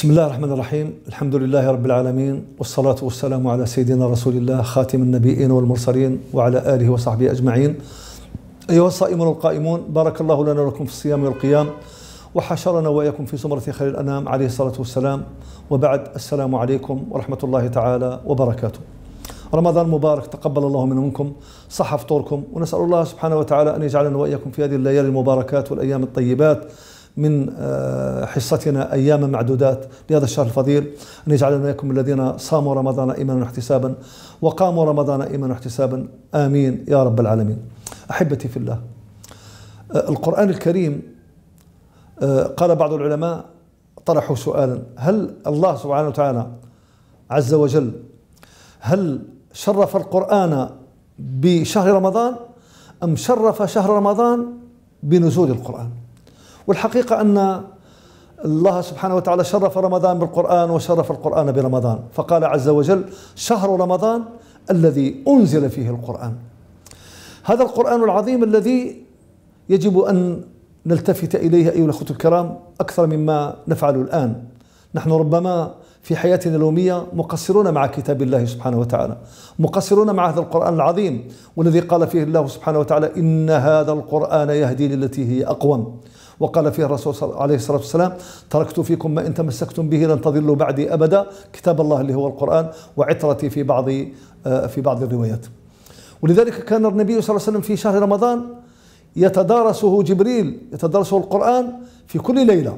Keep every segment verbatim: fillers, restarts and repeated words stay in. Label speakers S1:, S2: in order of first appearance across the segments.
S1: بسم الله الرحمن الرحيم. الحمد لله رب العالمين، والصلاة والسلام على سيدنا رسول الله خاتم النبيين والمرسلين وعلى آله وصحبه أجمعين. أيها الصائمون القائمون، بارك الله لنا ولكم في الصيام والقيام، وحشرنا وإياكم في زمرة خير الأنام عليه الصلاة والسلام. وبعد، السلام عليكم ورحمة الله تعالى وبركاته. رمضان مبارك، تقبل الله منا ومنكم، صح فطوركم، ونسأل الله سبحانه وتعالى أن يجعلنا وإياكم في هذه الليالي المباركات والأيام الطيبات من حصتنا أيام معدودات لهذا الشهر الفضيل، أن يجعلنا وإياكم الذين صاموا رمضان إيمانا واحتسابا وقاموا رمضان إيمانا واحتسابا، آمين يا رب العالمين. أحبتي في الله، القرآن الكريم، قال بعض العلماء طرحوا سؤالا: هل الله سبحانه وتعالى عز وجل هل شرف القرآن بشهر رمضان أم شرف شهر رمضان بنزول القرآن؟ والحقيقة أن الله سبحانه وتعالى شرف رمضان بالقرآن وشرف القرآن برمضان، فقال عز وجل: شهر رمضان الذي أنزل فيه القرآن. هذا القرآن العظيم الذي يجب أن نلتفت إليه أيها الأخوة الكرام أكثر مما نفعل الآن. نحن ربما في حياتنا اليومية مقصرون مع كتاب الله سبحانه وتعالى، مقصرون مع هذا القرآن العظيم، والذي قال فيه الله سبحانه وتعالى: إن هذا القرآن يهدي للتي هي أقوم. وقال فيه الرسول عليه الصلاة والسلام: تركت فيكم ما إن تمسكتم به لن تضلوا بعدي أبدا، كتاب الله اللي هو القرآن، وعترتي في بعض في بعض الروايات. ولذلك كان النبي صلى الله عليه وسلم في شهر رمضان يتدارسه جبريل، يتدارسه القرآن في كل ليلة.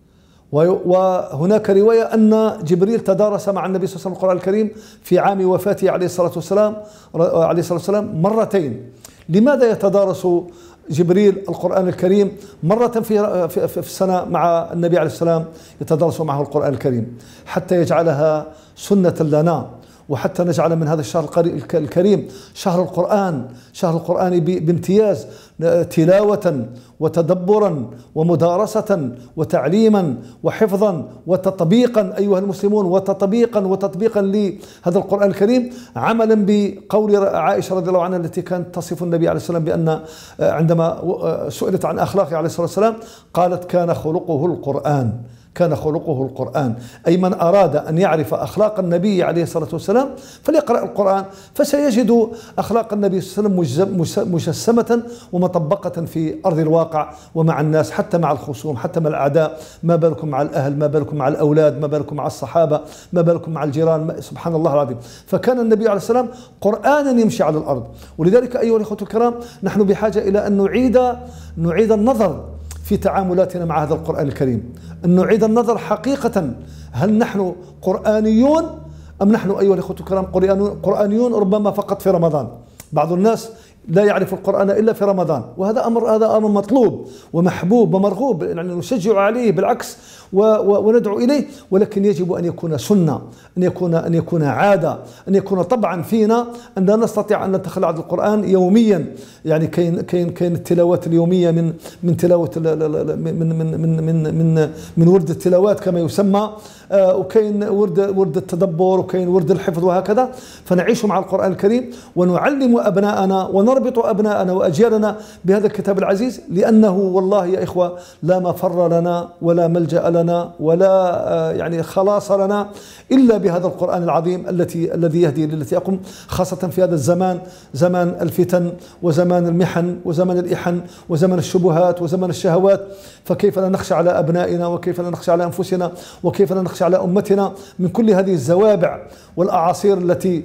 S1: وهناك رواية أن جبريل تدارس مع النبي صلى الله عليه وسلم القرآن الكريم في عام وفاته عليه الصلاة والسلام عليه الصلاة والسلام مرتين. لماذا يتدارس جبريل القرآن الكريم مرة في في السنة مع النبي عليه السلام، يتدارس معه القرآن الكريم حتى يجعلها سنة لنا، وحتى نجعل من هذا الشهر الكريم شهر القرآن، شهر القرآن بامتياز، تلاوة وتدبرا ومدارسة وتعليما وحفظا وتطبيقا أيها المسلمون، وتطبيقا وتطبيقا لهذا القرآن الكريم، عملا بقول عائشة رضي الله عنها التي كانت تصف النبي عليه السلام بأن عندما سئلت عن أخلاقه عليه الصلاة والسلام قالت: كان خلقه القرآن، كان خلقه القرآن. أي من أراد أن يعرف أخلاق النبي عليه الصلاة والسلام فليقرأ القرآن، فسيجد أخلاق النبي صلى الله عليه وسلم مجسمة ومطبقة في أرض الواقع ومع الناس، حتى مع الخصوم، حتى مع الأعداء، ما بالكم مع الأهل، ما بالكم مع الأولاد، ما بالكم مع الصحابة، ما بالكم مع الجيران، سبحان الله العظيم. فكان النبي عليه السلام قرآنا يمشي على الأرض. ولذلك أيها الأخوة الكرام، نحن بحاجة إلى أن نعيد نعيد النظر في تعاملاتنا مع هذا القرآن الكريم، أن نعيد النظر حقيقة: هل نحن قرآنيون أم نحن أيها الأخوة الكرام قرآنيون ربما فقط في رمضان؟ بعض الناس لا يعرف القرآن إلا في رمضان، وهذا أمر هذا أمر مطلوب ومحبوب ومرغوب، يعني نشجع عليه بالعكس وندعو إليه، ولكن يجب أن يكون سنة، أن يكون أن يكون عادة، أن يكون طبعا فينا، أن لا نستطيع أن نتخلى عن القرآن يوميا. يعني كاين كاين كاين التلاوات اليومية من من تلاوة من من من من من من ورد التلاوات كما يسمى، وكاين ورد ورد التدبر، وكاين ورد الحفظ، وهكذا. فنعيش مع القرآن الكريم ونعلم أبناءنا ونربط أبناءنا وأجيالنا بهذا الكتاب العزيز، لأنه والله يا إخوة لا مفر لنا ولا ملجأ لنا ولا يعني خلاص لنا إلا بهذا القرآن العظيم التي الذي يهدي للتي أقوم، خاصة في هذا الزمان، زمان الفتن وزمان المحن وزمان الإحن وزمان الشبهات وزمان الشهوات. فكيف لا نخشى على أبنائنا، وكيف لا نخشى على أنفسنا، وكيف لا نخشى على أمتنا من كل هذه الزوابع والأعاصير التي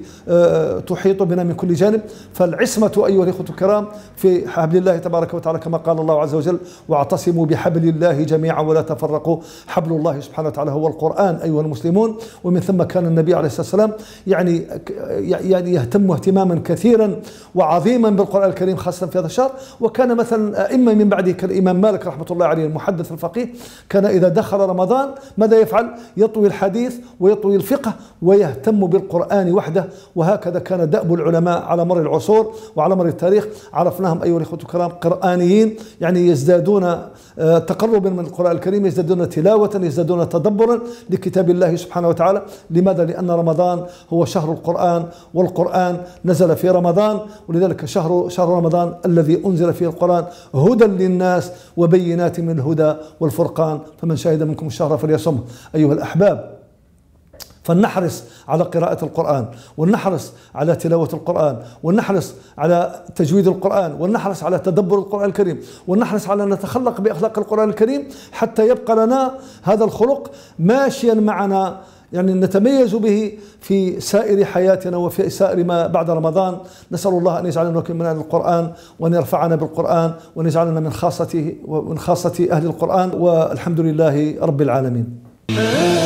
S1: تحيط بنا من كل جانب. فالعصمة أيها الإخوة الكرام في حبل الله تبارك وتعالى، كما قال الله عز وجل: واعتصموا بحبل الله جميعا ولا تفرقوا. حبل الله سبحانه وتعالى هو القرآن أيها المسلمون. ومن ثم كان النبي عليه الصلاة والسلام يعني يعني يهتم اهتماما كثيرا وعظيما بالقرآن الكريم، خاصة في هذا الشهر. وكان مثلا أئمة من بعده كالإمام مالك رحمة الله عليه المحدث الفقيه، كان إذا دخل رمضان ماذا يفعل؟ يطوي الحديث ويطوي الفقه ويهتم بالقرآن وحده. وهكذا كان دأب العلماء على مر العصور وعلى مر التاريخ عرفناهم أيها الإخوة الكرام قرآنيين، يعني يزدادون تقربا من القرآن الكريم، يزدادون تلاوة، يزدادون تدبرا لكتاب الله سبحانه وتعالى. لماذا؟ لأن رمضان هو شهر القرآن، والقرآن نزل في رمضان، ولذلك شهر شهر رمضان الذي أنزل فيه القرآن هدى للناس وبينات من الهدى والفرقان، فمن شهد منكم الشهر فليصمه. أيها الأحباب، فلنحرص على قراءة القرآن، ولنحرص على تلاوة القرآن، ولنحرص على تجويد القرآن، ولنحرص على تدبر القرآن الكريم، ولنحرص على أن نتخلق بأخلاق القرآن الكريم حتى يبقى لنا هذا الخلق ماشيا معنا، يعني نتميز به في سائر حياتنا وفي سائر ما بعد رمضان. نسأل الله أن يجعلنا من أهل القرآن، وأن يرفعنا بالقرآن، وأن يجعلنا من خاصته ومن خاصة أهل القرآن، والحمد لله رب العالمين.